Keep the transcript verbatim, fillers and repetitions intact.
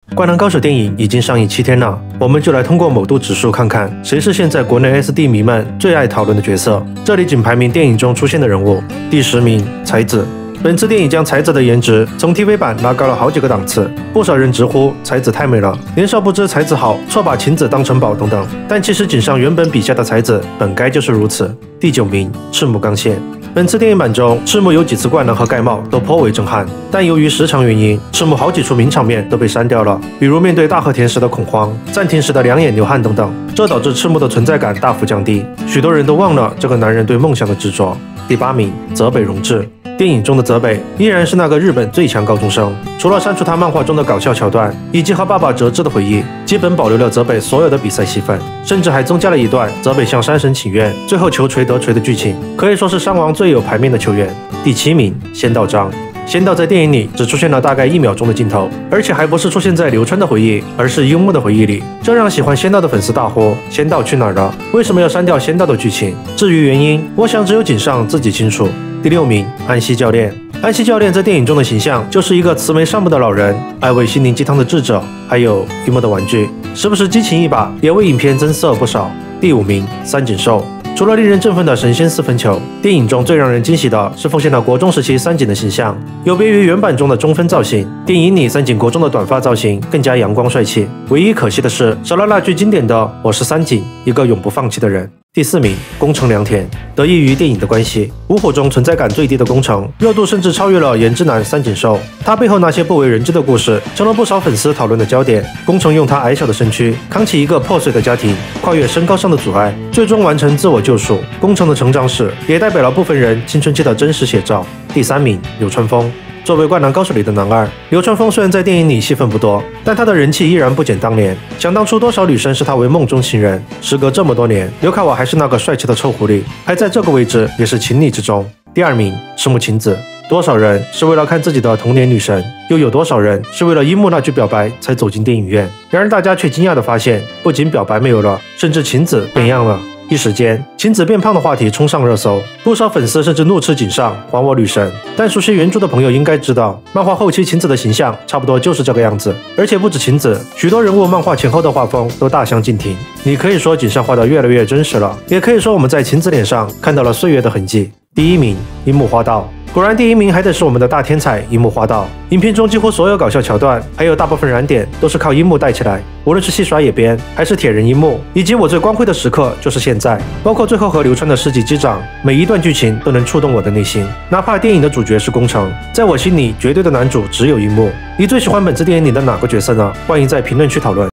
灌篮高手电影已经上映七天了，我们就来通过某度指数看看谁是现在国内 S D 迷们最爱讨论的角色。这里仅排名电影中出现的人物。第十名，才子。本次电影将才子的颜值从 T V 版拉高了好几个档次，不少人直呼才子太美了，年少不知才子好，错把晴子当成宝等等。但其实井上原本笔下的才子本该就是如此。第九名，赤木刚宪。本次电影版中，赤木有几次灌篮和盖帽都颇为震撼，但由于时长原因，赤木好几处名场面都被删掉了，比如面对大和田时的恐慌、暂停时的两眼流汗等等，这导致赤木的存在感大幅降低，许多人都忘了这个男人对梦想的执着。第八名，泽北荣治。电影中的泽北依然是那个日本最强高中生，除了删除他漫画中的搞笑桥段以及和爸爸折枝的回忆，基本保留了泽北所有的比赛戏份，甚至还增加了一段泽北向山神请愿，最后求锤得锤的剧情，可以说是山王最有排面的球员。第七名，仙道章。仙道在电影里只出现了大概一秒钟的镜头，而且还不是出现在流川的回忆，而是樱木的回忆里，这让喜欢仙道的粉丝大呼：仙道去哪儿了？为什么要删掉仙道的剧情？至于原因，我想只有井上自己清楚。第六名，安西教练。安西教练在电影中的形象就是一个慈眉善目的老人，爱喂心灵鸡汤的智者，还有樱木的玩具，时不时激情一把，也为影片增色不少。第五名，三井寿。除了令人振奋的神仙四分球，电影中最让人惊喜的是奉献了国中时期三井的形象，有别于原版中的中分造型，电影里三井国中的短发造型更加阳光帅气。唯一可惜的是少了那句经典的“我是三井，一个永不放弃的人”。第四名，宫城良田。得益于电影的关系，五虎中存在感最低的宫城，热度甚至超越了颜值男三井寿。他背后那些不为人知的故事，成了不少粉丝讨论的焦点。宫城用他矮小的身躯扛起一个破碎的家庭，跨越身高上的阻碍，最终完成自我救赎。宫城的成长史也代表了部分人青春期的真实写照。第三名，流川枫。作为《灌篮高手》里的男二，流川枫虽然在电影里戏份不多，但他的人气依然不减当年。想当初多少女生视他为梦中情人，时隔这么多年，刘卡瓦还是那个帅气的臭狐狸，排在这个位置也是情理之中。第二名，赤木晴子。多少人是为了看自己的童年女神，又有多少人是为了樱木那句表白才走进电影院？然而大家却惊讶地发现，不仅表白没有了，甚至晴子变样了。一时间，晴子变胖的话题冲上热搜，不少粉丝甚至怒斥井上还我女神。但熟悉原著的朋友应该知道，漫画后期晴子的形象差不多就是这个样子，而且不止晴子，许多人物漫画前后的画风都大相径庭。你可以说井上画得越来越真实了，也可以说我们在晴子脸上看到了岁月的痕迹。第一名，樱木花道。果然，第一名还得是我们的大天才樱木花道。影片中几乎所有搞笑桥段，还有大部分燃点，都是靠樱木带起来。无论是戏耍野边，还是铁人樱木，以及我最光辉的时刻就是现在，包括最后和流川的世纪击掌，每一段剧情都能触动我的内心。哪怕电影的主角是宫城，在我心里绝对的男主只有樱木。你最喜欢本次电影里的哪个角色呢？欢迎在评论区讨论。